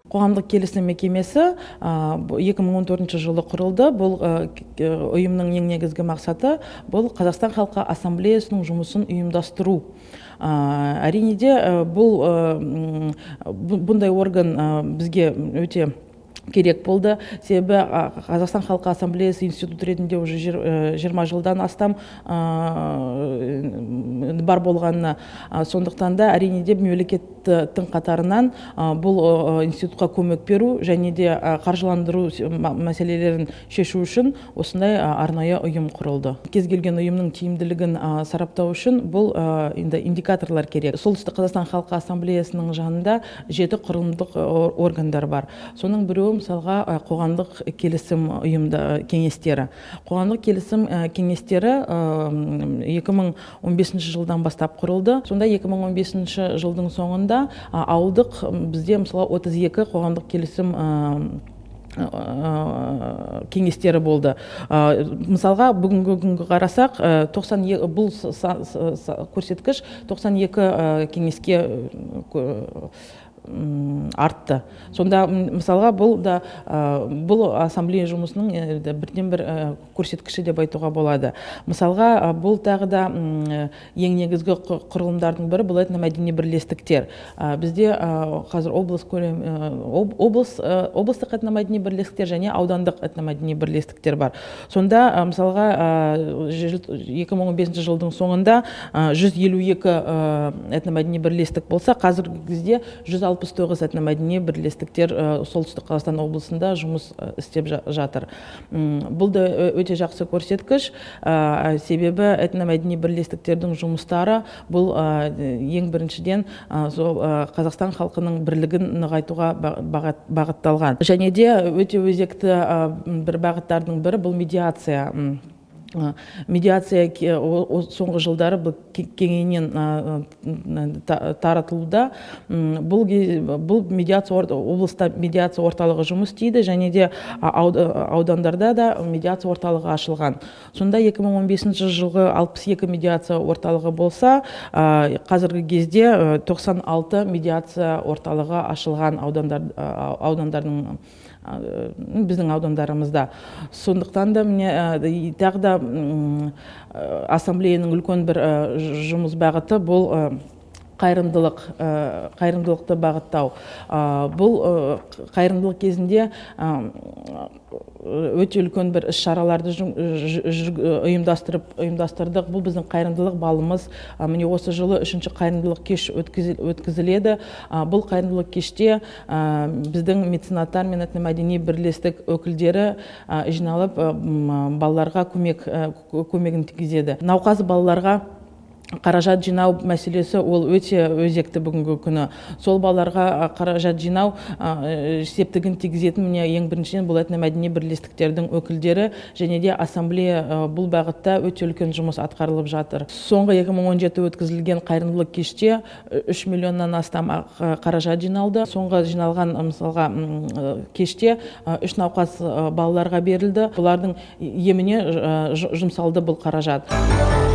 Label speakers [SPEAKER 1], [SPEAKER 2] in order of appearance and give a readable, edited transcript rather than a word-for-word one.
[SPEAKER 1] Қоғамдық келісім мекемесі 2014 жылы құрылды. Бұл ұйымның ең негізгі мақсаты бұл Қазақстан халқы ассамблеясының жұмысын ұйымдастыру. Әрине де бұндай орган бізге өте керек болды. Себебі Қазақстан халқы ассамблеясы институт ретінде уже 20 жылдан астам бар болғанына, сондықтан да әрине де мемлекеттің қатарынан бұл институтқа көмек беру және де қаржыландыру мәселелерін шешу үшін осындай арнайы ұйым құрылды. Кез келген ұйымның тиімділігін сараптау үшін бұл индикаторлар керек. Солтүстік Қазақстан халқы ассамблеясының жанында 7 құрылымдық органдар бар. Соның біреуі мысалға қоғамдық келісім ұйымда кеңестері. Қоғамдық келісім кеңестері 2015 жылдан бастап құрылды. Сонда 2015 жылдың соңында ауылдық бізде мысалға 32 қоғамдық келісім кеңестері болды. Мысалға бүгінгі күнгі қарасақ, бұл көрсеткіш 92 кеңеске артты. Сонда мысалға бұл ассамблея жұмысының бірден-бір көрсеткіші деп айтуға болады. Мысалға бұл тағы да ең негізгі құрылымдардың бірі бұл этномәдени бірлестіктер. Бізде қазір облыстық этномәдени бірлестіктер және аудандық этномәдени бірлестіктер бар. Сонда мысалға 2015 жылдың соңында 152 этномәдени бірлестік болса, қазіргі кезде 169 этномәдени бірлестіктер солтүстік Қазақстан облысында жұмыс істеп жатыр. Бұл да өте жақсы көрсеткіш, себебі этномәдени бірлестіктердің жұмыстары бұл ең біріншіден Қазақстан халқының бірлігін нығайтуға бағытталған. Және де өте өзекті бір бағыттардың бірі бұл медиация. Медиация соңғы жылдары кеңінен таратылуда. Бұл облыста медиация орталығы жұмыс істейді, және де аудандарда да медиация орталығы ашылған. Сонда 2015 жылғы 62 медиация орталығы болса, қазіргі кезде 96 медиация орталығы ашылған аудандардың біздің аудандарымызда. Сондықтан да тағы да ассамблеяның үлкен бір жұмыс бағыты бұл қайырымдылықты бағыттау. Бұл қайырымдылық кезінде өте үлкен бір іс-шараларды ұйымдастырдық. Бұл біздің қайырымдылық балымыз. Міне осы жылы 3-ші қайырымдылық кеш өткізіледі. Бұл қайырымдылық кеште біздің меценаттар мен этномәдени бірлестік өкілдері жиналып балаларға көмегін тигізеді. Науқас балаларға қаражат жинау мәселесі ол өте өзекті бүгінгі күні. Сол балаларға қаражат жинау септігін тигізетін ең біріншіден бұл этномәдени бірлестіктердің өкілдері және де ассамблея бұл бағытта өте үлкен жұмыс атқарылып жатыр. Соңғы 2017 өткізілген қайырымдылық кеште 3 миллионнан астам қаражат жиналды. Соңғы жиналған мысалға кеште 3 науқас балаларға берілді. Бұлардың еміне жұмсалды бұл қаражат.